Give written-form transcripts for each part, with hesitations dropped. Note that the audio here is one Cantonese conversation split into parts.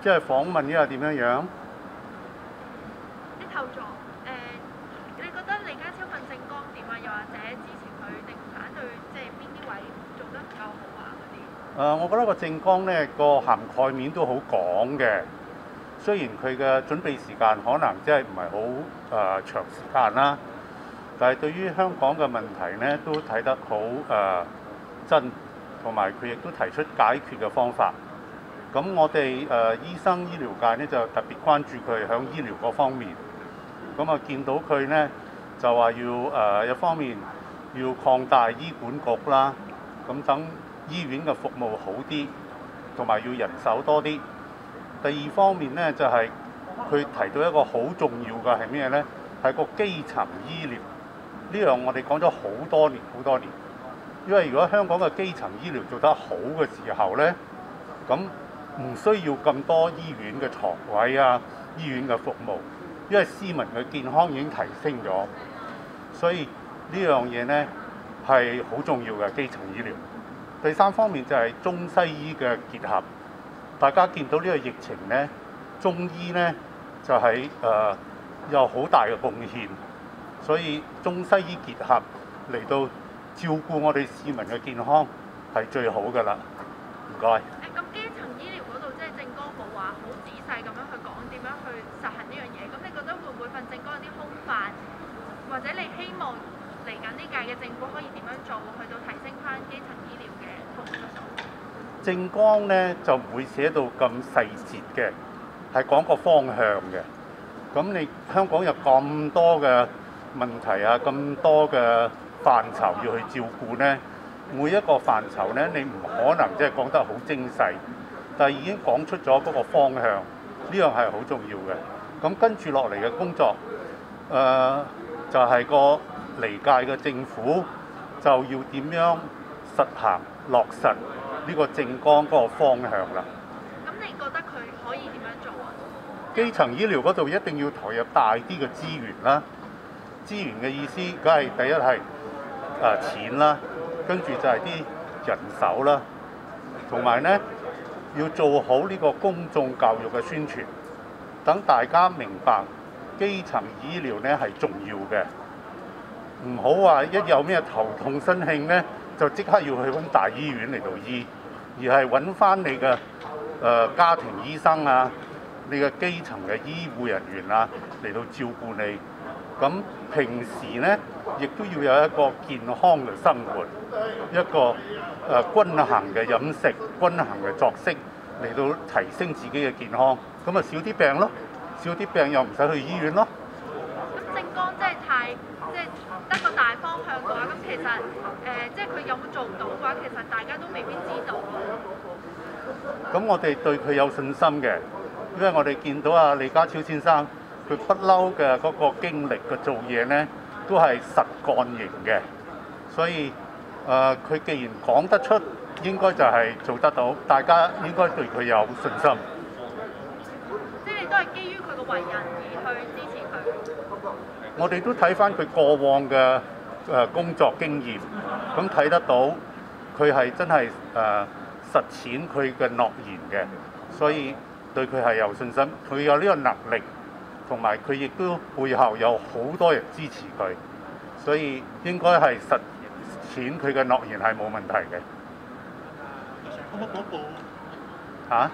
即係訪問呢個點樣樣？ 啲構造你覺得李家超份政綱點啊？又或者支持佢定反對，即係邊啲位做得唔夠好啊嗰啲？ 我覺得個政綱咧個涵蓋面都好廣嘅。雖然佢嘅準備時間可能即係唔係好長時間啦，但係對於香港嘅問題咧都睇得好真，同埋佢亦都提出解決嘅方法。咁我哋醫生醫療界咧就特別關注佢響醫療嗰方面。咁啊見到佢咧就話要一方面要擴大醫管局啦，咁等醫院嘅服務好啲，同埋要人手多啲。第二方面咧就係佢提到一個好重要嘅係咩咧？係個基層醫療呢樣，我哋講咗好多年好多年。因為如果香港嘅基層醫療做得好嘅時候咧，咁唔需要咁多醫院嘅床位啊、醫院嘅服務，因為市民嘅健康已經提升咗，所以呢樣嘢咧係好重要嘅基層醫療。第三方面就係中西醫嘅結合。大家見到呢個疫情咧，中醫咧就係有好大嘅貢獻，所以中西醫結合嚟到照顧我哋市民嘅健康係最好㗎啦。唔該。 咁基層醫療嗰度即係政綱冇話好仔細咁樣去講點樣去實行呢樣嘢，咁你覺得會唔會份政綱有啲空泛，或者你希望嚟緊呢屆嘅政府可以點樣做，去到提升翻基層醫療嘅服務質素？ 政綱咧就唔會寫到咁細節嘅，係講個方向嘅。咁你香港有咁多嘅問題啊，咁多嘅範疇要去照顧咧，每一個範疇咧你唔可能即係講得好精細，但係已經講出咗嗰個方向，呢樣係好重要嘅。咁跟住落嚟嘅工作，就係個離屆嘅政府就要點樣實行落實呢個政綱嗰個方向啦。 咁你覺得佢可以點樣做啊？ 基層醫療嗰度一定要投入大啲嘅資源啦。資源嘅意思，梗係第一係錢啦，跟住就係啲人手啦，同埋咧要做好呢個公眾教育嘅宣傳，等大家明白基層醫療咧係重要嘅。唔好話一有咩頭痛身慶咧，就即刻要去揾大醫院嚟到醫，而係揾翻你嘅家庭醫生啊，你嘅基層嘅醫護人員啊嚟到照顧你。咁平時咧，亦都要有一個健康嘅生活，一個均衡嘅飲食、均衡嘅作息嚟到提升自己嘅健康。咁啊少啲病咯，少啲病又唔使去醫院咯。 咁政綱即係得個大方向嘅話，咁其實即係佢有冇做到嘅話，其實大家都未必知道。 咁我哋對佢有信心嘅，因為我哋見到啊李家超先生，佢不嬲嘅嗰個經歷嘅做嘢咧，都係實幹型嘅，所以佢既然講得出，應該就係做得到，大家應該對佢有信心。 即係你都係基於佢個為人而去支持佢。 我哋都睇翻佢過往嘅工作經驗，咁睇得到佢係真係實踐佢嘅諾言嘅，所以對佢係有信心。佢有呢個能力，同埋佢亦都背後有好多人支持佢，所以應該係實踐佢嘅諾言係冇問題嘅。 可唔可以講報？ 嚇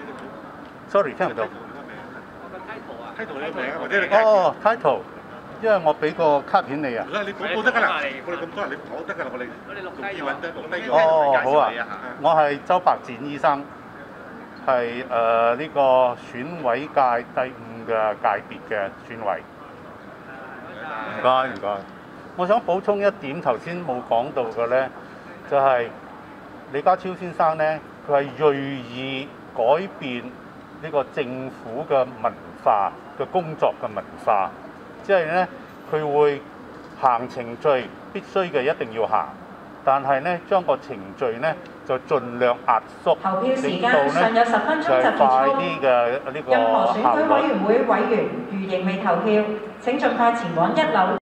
？Sorry， 聽唔到。 title 你個名，或者你 title， 因為我俾個卡片你啊。 你報得㗎啦，我哋咁多人，你講得㗎啦，我哋錄低咗。 好啊，我係周伯展醫生，係呢個選委界第5嘅界別嘅選委。唔該唔該。我想補充一點，頭先冇講到嘅咧，就係李家超先生咧，佢係銳意改變呢個政府嘅文化嘅工作嘅文化，即係咧佢會行程序必須嘅一定要行，但係咧將個程序咧就盡量壓縮，令到咧就係快啲嘅呢個效率。 任何選區委員會委員如仍未投票，請盡快前往1樓。